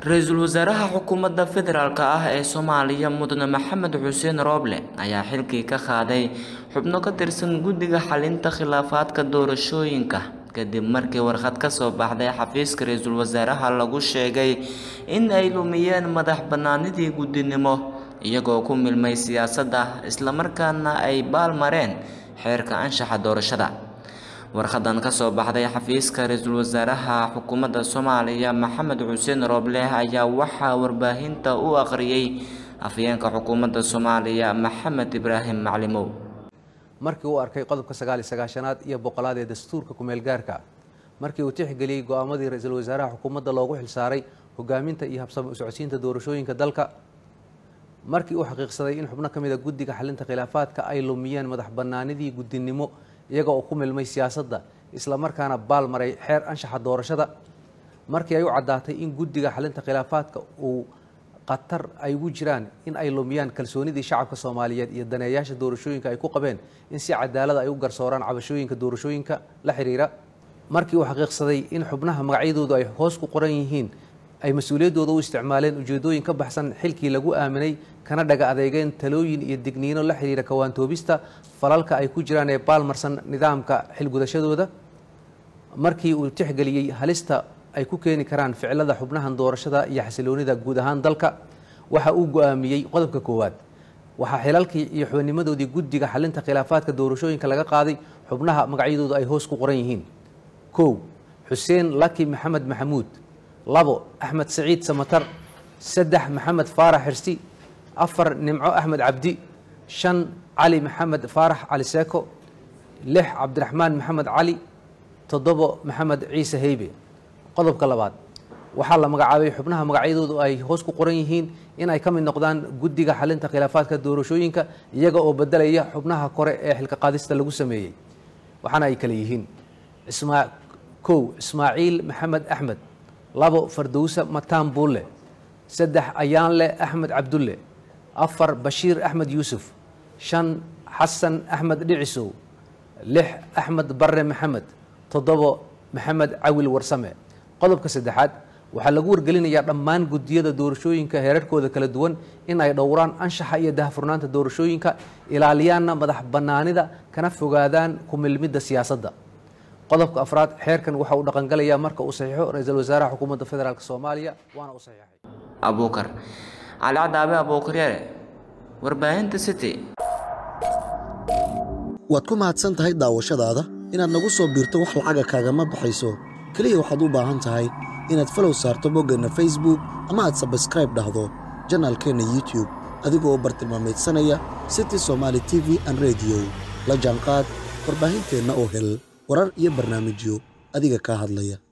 Ra'iisul Wasaaraha Xukuumadda Federaalka ah ee Soomaaliya Mudane Maxamed Xuseen Roble ayaa xilkii ka qaaday xubno ka tirsan guddiga xalinta khilaafaadka doorashooyinka kadib markii warqad ka soo baxday xafiiska Ra'iisul Wasaaraha lagu sheegay in ay lumiyeen madax-bannaanidii guddinimo iyagoo ku milmay siyaasadda isla markaana ay baalmareen xeerka anshaxa doorashada. warqadan ka soo baxday xafiiska Ra'iisul Wasaaraha Xukuumadda Soomaaliya Maxamed Xuseen Roble ayaa waxaa warbaahinta u akhriyay afhayeenka Xukuumadda Soomaaliya Maxamed Ibraahim Maclimow. markii uu arkay qodobka 99aad iyo 100aad ee dastuurka ku-meel gaarka markii uu tixgeliyay go'aamadii Ra'iisul Wasaaraha Xukuumadda loogu xilsaaray hogaaminta iyo habsami u socodsiinta doorashooyinka dalka, markii uu xaqiiqsaday in xubno ka mid ah guddiga xalinta khilaafaadka ay lumiyeen madax-bannaanidii guddinimo iyaga oo ku milmay siyaasadda isla markaana baalmaray xeer anshaxa doorashada, markii ay u caddaatay in guddiga xalinta khilaafaadka uu qatar ay ugu jiraan in ay lumiyaan kalsoonidii shacabka Soomaaliyeed iyo daneeyaasha doorashooyinka ay ku qabeen in si cadaalad ay u garsooraan cabashooyinka doorashooyinka la xiriira, markii uu xaqiiqsaday in xubnaha magacyadoodu ay hoos ku qoran yihiin ay mas'uuliyadooda u isticmaaleen ujeedooyin ka baxsan xilkii lagu aaminay kana dhaga adeegeen talooyin iyo digniino la xiriira kawaantoobista falalka ay ku jiraan ee baalmarsan nidaamka xilgudashadooda, markii uu tixgeliyay halista ay ku keeni karaan ficilada xubnahan doorashada iyo xasiloonida guud ahaan dalka, waxa uu go'aamiyey qodobka 1 waxaa xilalkii iyo xubinnimadoodii guddiga xalinta khilaafaadka doorashooyinka laga qaaday xubnaha magacyadoodu ay hoos ku qoran yihiin: 1 Xuseen Laki Maxamed Maxamuud, 2 Axmed Saciid Samatar, 3 Maxamed Faarax Xirsi, 4 Nimco Axmed Cabdi, 5 Cali Maxamed Faarax Cali Seeko, 6 Cabdiraxmaan Maxamed Cali, 7 Maxamed Ciise Heybe. qodobka 2 waxaa la magacaabay xubnaha magacyadoodu ay hoos ku qoran yihiin in ay ka mid noqdaan guddiga xalinta khilaafaadka doorashooyinka iyaga oo bedelaya xubnaha kore ee xilka qaadista lagu sameeyay, waxaana ay kala yihiin: 1 Ismaaciil Maxamed Axmed, 2 Fardowsa Mataan Buulle, 3 Ayaanle Axmed Cabdulle, 4 Bashiir Axmed Yuusuf, 5 Xasan Axmed Dhicisow, 6 Axmed Barre Maxamed, 7 Maxamed Cawil Warsame. qodobka 3 waxaa lagu wargelinayaa dhammaan guddiyada doorashooyinka heerarkooda kala duwan in ay dhowraan anshaxa iyo daahfurnaanta doorashooyinka, ilaaliyaanna madax-bannaanida kana fogaadaan ku milmidda siyaasadda. qodobka 4 xeerkan waxa uu dhaqangalayaa marka uu saxiixo Ra'iisul Wasaaraha Xukuumadda Federaalka Soomaaliya, waana uu saxiixay Abuukar Ali Cadaabe Abuukar Yare, warbaahinta City. waad ku mahadsan tahay daawashadaada. inaad nagu soo biirto wax lacaga kaagama baxayso, kaliya waxaad u baahan tahay inaad follow saarto boggeenna Facebook ama aad subscribe dhahdo janaalkeenna YouTube adigoo bartilmaameedsanaya City Somali TV and Radio. la jaanqaad warbaahinteenna oo hel warar iyo barnaamijyo adiga ka hadlaya.